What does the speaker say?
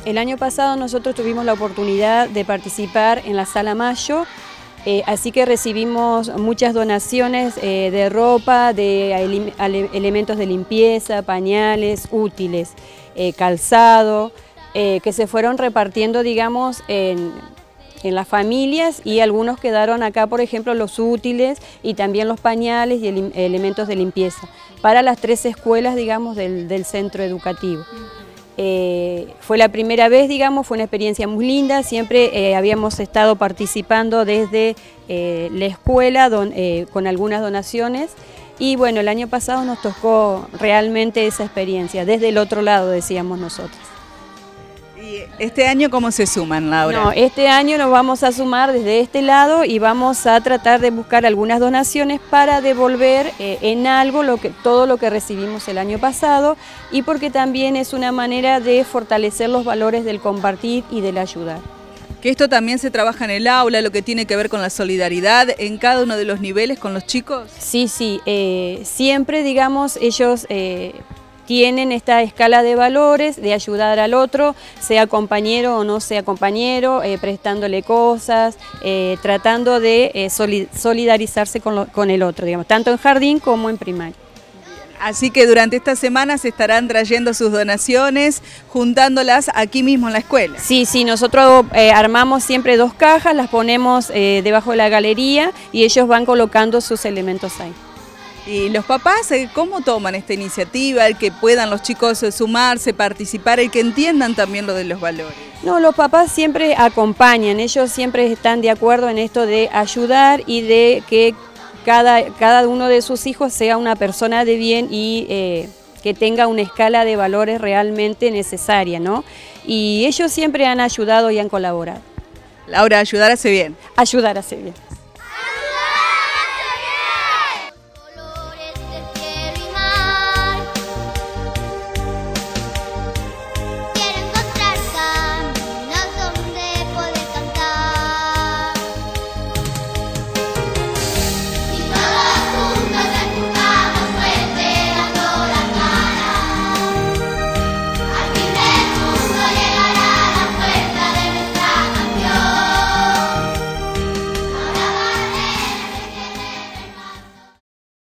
El año pasado nosotros tuvimos la oportunidad de participar en la Sala Mayo, así que recibimos muchas donaciones de ropa, de elementos de limpieza, pañales, útiles, calzado, que se fueron repartiendo, digamos, en las familias, y algunos quedaron acá, por ejemplo, los útiles y también los pañales y elementos de limpieza para las 3 escuelas, digamos, del centro educativo. Fue la primera vez, digamos, fue una experiencia muy linda. Siempre habíamos estado participando desde la escuela con algunas donaciones, y bueno, el año pasado nos tocó realmente esa experiencia, desde el otro lado, decíamos nosotros. ¿Y este año cómo se suman, Laura? No, este año nos vamos a sumar desde este lado y vamos a tratar de buscar algunas donaciones para devolver en algo todo lo que recibimos el año pasado, y porque también es una manera de fortalecer los valores del compartir y del ayudar. Que esto también se trabaja en el aula, lo que tiene que ver con la solidaridad en cada uno de los niveles con los chicos. Sí, siempre, digamos, ellos tienen esta escala de valores de ayudar al otro, sea compañero o no sea compañero, prestándole cosas, tratando de solidarizarse con el otro, digamos, tanto en jardín como en primaria. Así que durante esta semana se estarán trayendo sus donaciones, juntándolas aquí mismo en la escuela. Sí, nosotros armamos siempre 2 cajas, las ponemos debajo de la galería y ellos van colocando sus elementos ahí. ¿Y los papás cómo toman esta iniciativa, el que puedan los chicos sumarse, participar, el que entiendan también lo de los valores? No, los papás siempre acompañan, ellos siempre están de acuerdo en esto de ayudar y de que cada uno de sus hijos sea una persona de bien y que tenga una escala de valores realmente necesaria, ¿no? Y ellos siempre han ayudado y han colaborado. Laura, ayudar hace bien. Ayudar hace bien.